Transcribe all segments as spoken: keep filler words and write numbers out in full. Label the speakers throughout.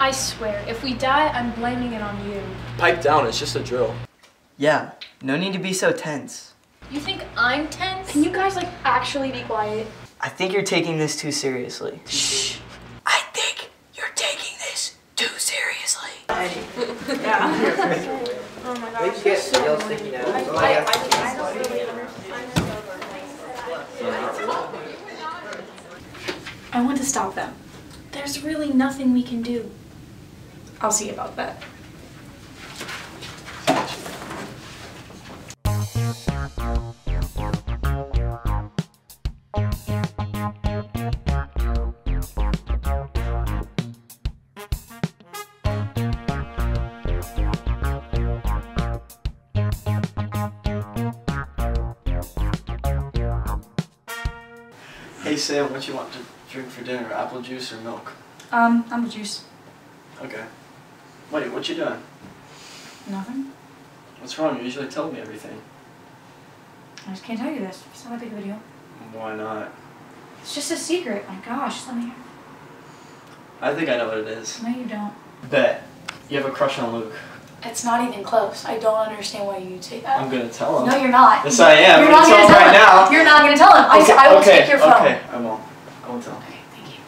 Speaker 1: I swear, if we die, I'm blaming it on you.
Speaker 2: Pipe down, it's just a drill.
Speaker 3: Yeah, no need to be so tense.
Speaker 1: You think I'm tense? Can you guys, like, actually be quiet?
Speaker 3: I think you're taking this too seriously.
Speaker 1: Shh.
Speaker 3: I think you're taking this too seriously.
Speaker 1: Yeah. Oh my gosh.
Speaker 4: Get so sticky now.
Speaker 1: I,
Speaker 4: Oh,
Speaker 1: I,
Speaker 4: yeah.
Speaker 1: I, I don't really understand. I want to stop them. There's really nothing we can do. I'll see about that.
Speaker 2: Hey Sam, what you want to drink for dinner? Apple juice or milk?
Speaker 1: Um, apple juice.
Speaker 2: Okay. Wait, what you doing?
Speaker 1: Nothing.
Speaker 2: What's wrong? You usually tell me everything.
Speaker 1: I just can't tell you this. It's not a big of a deal.
Speaker 2: Why not?
Speaker 1: It's just a secret. My gosh, let me.
Speaker 2: I think I know what it is.
Speaker 1: No, you don't.
Speaker 2: Bet. You have a crush on Luke.
Speaker 1: It's not even close. I don't understand why you'd say that.
Speaker 2: I'm gonna tell him.
Speaker 1: No, you're not.
Speaker 2: Yes, I am.
Speaker 1: You're
Speaker 2: I'm
Speaker 1: not
Speaker 2: gonna
Speaker 1: gonna
Speaker 2: tell him right
Speaker 1: him.
Speaker 2: now.
Speaker 1: You're not gonna tell him. I,
Speaker 2: Okay,
Speaker 1: I will
Speaker 2: okay,
Speaker 1: take your phone.
Speaker 2: Okay, I won't. I won't tell him.
Speaker 1: Okay, thank you.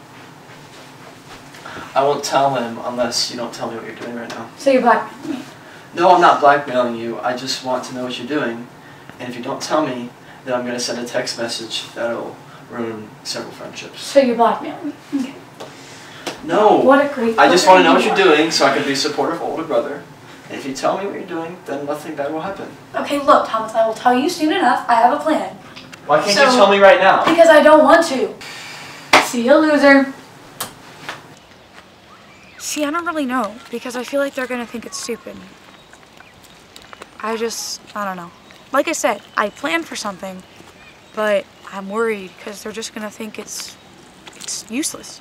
Speaker 2: I won't tell him unless you don't tell me what you're doing right now.
Speaker 1: So you're blackmailing me.
Speaker 2: No, I'm not blackmailing you. I just want to know what you're doing. And if you don't tell me, then I'm gonna send a text message that'll ruin several friendships.
Speaker 1: So you're blackmailing me. Okay.
Speaker 2: No.
Speaker 1: What a great.
Speaker 2: I just want to know what
Speaker 1: you
Speaker 2: you're
Speaker 1: are.
Speaker 2: doing so I can be a supportive older brother. And if you tell me what you're doing, then nothing bad will happen.
Speaker 1: Okay, look, Thomas, I will tell you soon enough. I have a plan.
Speaker 2: Why can't
Speaker 1: So-
Speaker 2: you tell me right now?
Speaker 1: Because I don't want to. See ya, loser. See, I don't really know, because I feel like they're gonna think it's stupid. I just, I don't know. Like I said, I planned for something, but I'm worried because they're just gonna think it's, it's useless.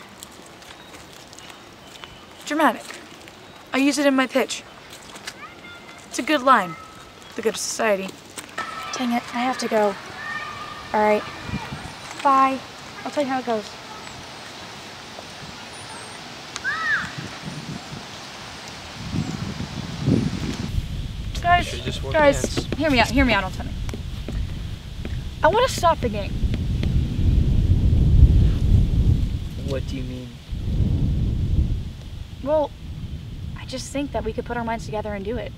Speaker 1: Dramatic. I use it in my pitch. It's a good line. The good of society. Dang it, I have to go. All right. Bye. I'll tell you how it goes. Guys, guys, hear me out, hear me out, don't tell me. I want to stop the game.
Speaker 3: What do you mean?
Speaker 1: Well, I just think that we could put our minds together and do it.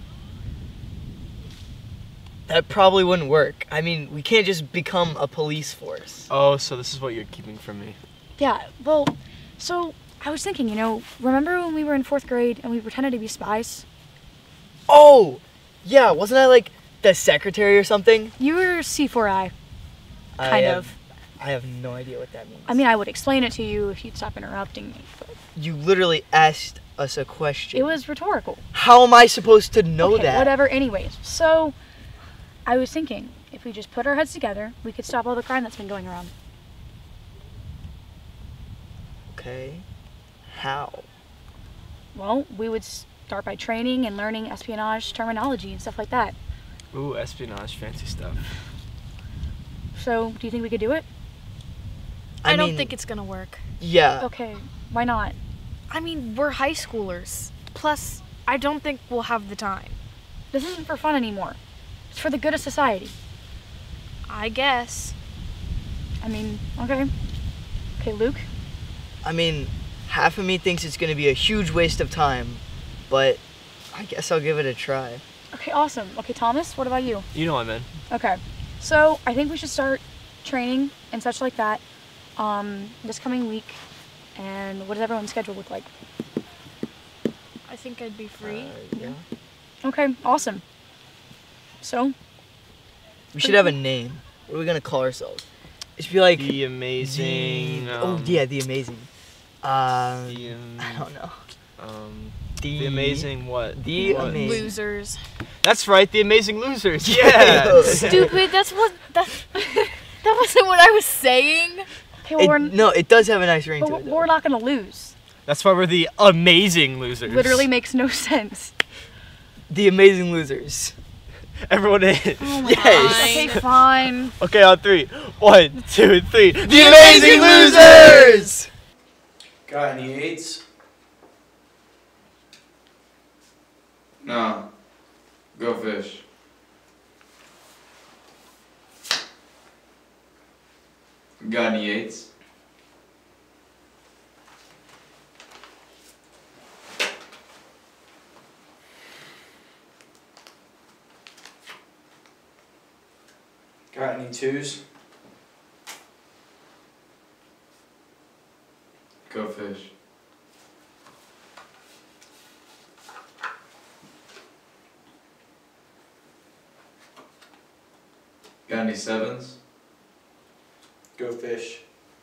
Speaker 3: That probably wouldn't work. I mean, we can't just become a police force.
Speaker 2: Oh, so this is what you're keeping from me.
Speaker 1: Yeah, well, so I was thinking, you know, remember when we were in fourth grade and we pretended to be spies?
Speaker 3: Oh! Yeah, wasn't I like the secretary or something?
Speaker 1: You were C four I,
Speaker 3: I
Speaker 1: kind
Speaker 3: have,
Speaker 1: of.
Speaker 3: I have no idea what that means.
Speaker 1: I mean, I would explain it to you if you'd stop interrupting me, but
Speaker 3: You literally asked us a question.
Speaker 1: it was rhetorical.
Speaker 3: How am I supposed to know
Speaker 1: Okay,
Speaker 3: that?
Speaker 1: whatever, anyways. So, I was thinking, if we just put our heads together, we could stop all the crime that's been going around.
Speaker 3: Okay. How?
Speaker 1: Well, we would start by training and learning espionage terminology and stuff like that.
Speaker 2: Ooh, espionage, fancy stuff.
Speaker 1: So, do you think we could do it?
Speaker 5: I,
Speaker 3: I
Speaker 5: don't
Speaker 3: mean,
Speaker 5: think it's gonna work.
Speaker 3: Yeah.
Speaker 1: Okay, why not?
Speaker 5: I mean, we're high schoolers. Plus, I don't think we'll have the time.
Speaker 1: This isn't for fun anymore. It's for the good of society.
Speaker 5: I guess.
Speaker 1: I mean, okay. Okay, Luke?
Speaker 3: I mean, half of me thinks it's gonna be a huge waste of time, but I guess I'll give it a try.
Speaker 1: Okay, awesome. Okay, Thomas, what about you?
Speaker 2: You know I'm in.
Speaker 1: Okay, so I think we should start training and such like that um, this coming week. And what does everyone's schedule look like?
Speaker 5: I think I'd be free.
Speaker 3: Uh, yeah.
Speaker 1: Okay, awesome. So?
Speaker 3: We should have a name. What are we gonna call ourselves? It should be like
Speaker 2: The amazing.
Speaker 3: the-
Speaker 2: um,
Speaker 3: oh yeah, the amazing. Uh,
Speaker 2: The, um,
Speaker 3: I don't know.
Speaker 2: Um,
Speaker 3: The,
Speaker 2: the amazing what?
Speaker 3: The
Speaker 2: What?
Speaker 3: amazing.
Speaker 5: Losers.
Speaker 2: That's right, the amazing losers. Yeah.
Speaker 5: Stupid. That's what. That. That wasn't what I was saying.
Speaker 1: Okay, well,
Speaker 3: It,
Speaker 1: we're,
Speaker 3: no, it does have a nice ring
Speaker 1: but
Speaker 3: to it.
Speaker 1: we're
Speaker 3: Though.
Speaker 1: not gonna lose.
Speaker 2: That's why we're the amazing losers.
Speaker 1: Literally makes no sense.
Speaker 3: The amazing losers.
Speaker 2: Everyone in.
Speaker 1: Oh my
Speaker 3: Yes.
Speaker 1: gosh. Okay, fine.
Speaker 2: Okay, on three. One, two, three. The,
Speaker 3: The amazing losers!
Speaker 6: Got any aids?
Speaker 4: No. Go fish. Got any eights?
Speaker 6: Got any twos?
Speaker 4: Go fish. Got any sevens?
Speaker 6: Go fish.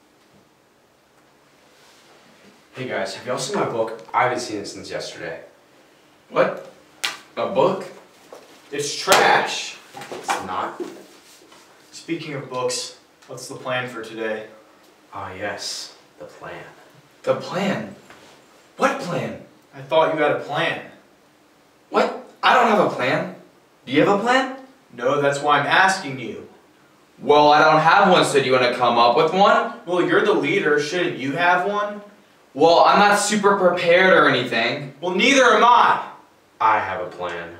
Speaker 7: Hey guys, have y'all seen my book? I haven't seen it since yesterday.
Speaker 4: What? A book?
Speaker 6: It's trash!
Speaker 7: It's not?
Speaker 6: Speaking of books, what's the plan for today?
Speaker 7: Ah yes, the plan.
Speaker 4: The plan? What plan?
Speaker 6: I thought you had a plan.
Speaker 4: What? I don't have a plan. Do you have a plan?
Speaker 6: No, that's why I'm asking you.
Speaker 4: Well, I don't have one, so do you want to come up with one?
Speaker 6: Well, you're the leader, shouldn't you have one?
Speaker 4: Well, I'm not super prepared or anything.
Speaker 6: Well, neither am I!
Speaker 7: I have a plan.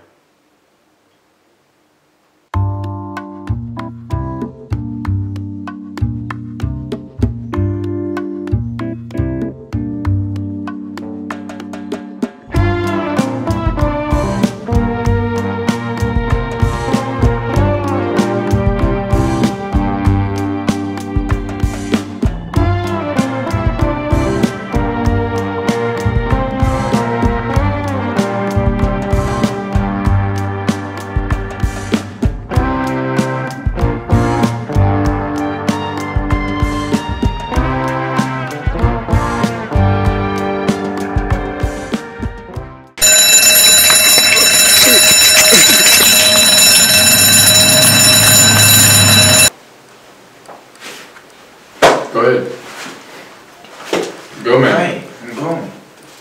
Speaker 4: Go ahead. Go, man.
Speaker 6: Right, I'm going.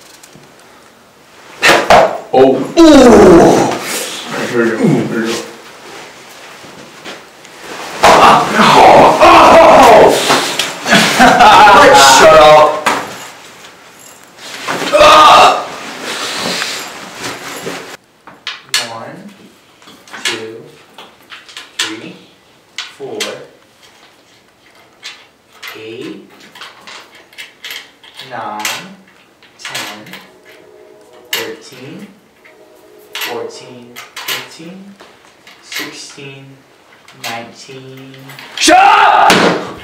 Speaker 4: Oh. Ooh. Here we go. Here we go.
Speaker 7: Shut up!
Speaker 6: One, two, three, four, eight, nine, ten, thirteen, fourteen, fifteen, sixteen, nineteen.
Speaker 7: Shut up!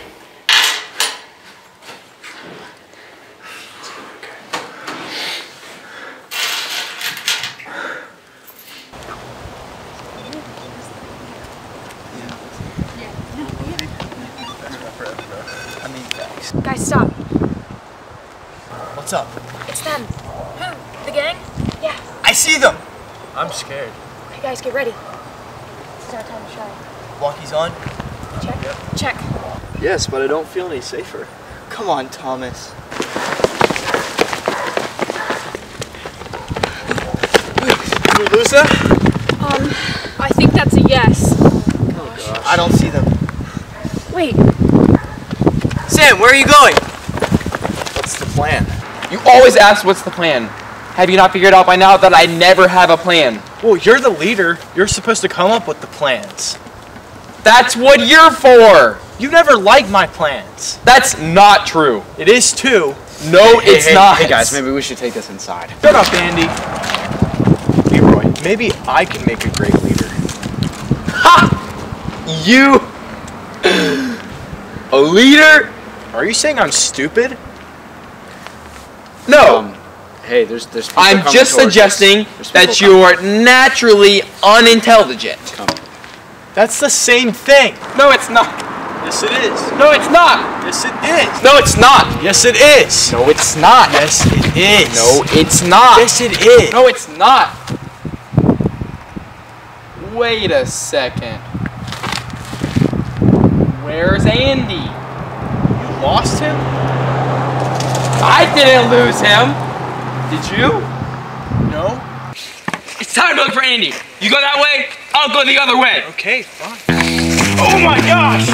Speaker 1: Guys, stop.
Speaker 6: What's up?
Speaker 1: It's them. Who? The gang? Yeah.
Speaker 6: I see them! I'm scared.
Speaker 1: Okay, guys, get ready. It's our time to shine.
Speaker 6: Walkie's on?
Speaker 1: Check? Check.
Speaker 3: Yes, but I don't feel any safer. Come on, Thomas. Did we lose them?
Speaker 5: Um, I think that's a yes.
Speaker 3: Oh gosh. I don't see them.
Speaker 1: Wait.
Speaker 3: Sam, where are you going? What's the plan?
Speaker 8: You always ask what's the plan. Have you not figured out by now that I never have a plan?
Speaker 6: Well, you're the leader. You're supposed to come up with the plans.
Speaker 8: That's what you're for!
Speaker 6: You never liked my plans.
Speaker 8: That's not true.
Speaker 6: It is too.
Speaker 8: No,
Speaker 7: Hey,
Speaker 8: it's
Speaker 7: hey,
Speaker 8: not.
Speaker 7: Hey guys, maybe we should take this inside.
Speaker 6: Shut up, Andy. Leroy, maybe I can make a great leader.
Speaker 8: Ha! You... a leader?
Speaker 6: Are you saying I'm stupid?
Speaker 8: No.
Speaker 7: Um, hey, there's there's people
Speaker 8: I'm
Speaker 7: coming
Speaker 8: just
Speaker 7: towards us.
Speaker 8: suggesting
Speaker 7: There's people
Speaker 8: that
Speaker 7: coming.
Speaker 8: you are naturally unintelligent.
Speaker 7: Come.
Speaker 6: That's the same thing.
Speaker 8: No, it's not.
Speaker 6: Yes, it is.
Speaker 8: No, it's not.
Speaker 6: Yes, it is.
Speaker 8: No, it's not.
Speaker 6: Yes, it is.
Speaker 8: No, it's not.
Speaker 6: Yes, it is.
Speaker 8: No, it's not.
Speaker 6: Yes, it is.
Speaker 8: No, it's not. Wait a second. Where's Andy?
Speaker 6: You lost him?
Speaker 8: I didn't lose him. Did you?
Speaker 6: No.
Speaker 8: It's time to look for Andy. You go that way, I'll go the other way.
Speaker 6: Okay, fine. Oh my gosh!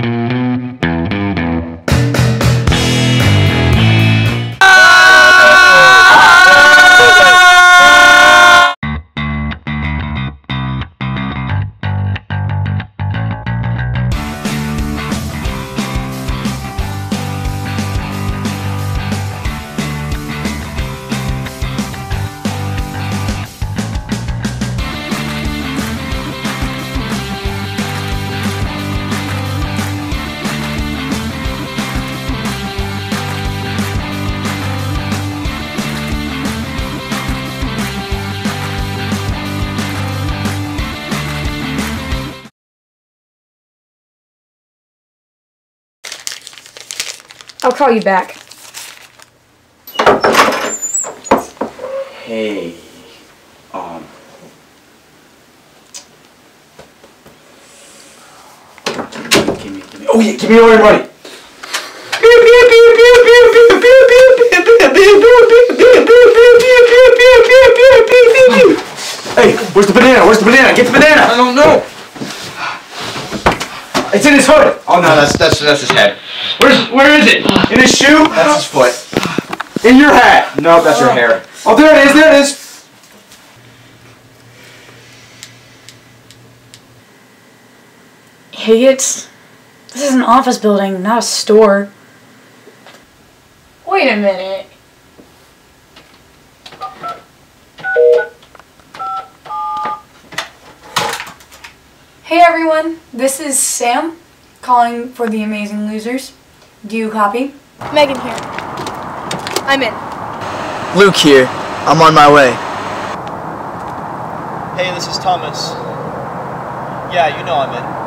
Speaker 8: Ah!
Speaker 1: I'll call you back.
Speaker 7: Hey, um, give me, give me, oh yeah, give me all your money. Hey, where's the banana? Where's the banana? Get the banana.
Speaker 8: I don't know.
Speaker 7: It's in his hood.
Speaker 8: Oh no, that's that's that's his head.
Speaker 7: Where's where is it? In his shoe?
Speaker 8: That's his foot.
Speaker 7: In your hat?
Speaker 8: No, that's your hair.
Speaker 7: Oh, there it is. There it is.
Speaker 1: Idiots. This is an office building, not a store. Wait a minute. Hey everyone, this is Sam, calling for the Amazing Losers. Do you copy?
Speaker 5: Megan here. I'm in.
Speaker 3: Luke here. I'm on my way. Hey, this is Thomas. Yeah, you know I'm in.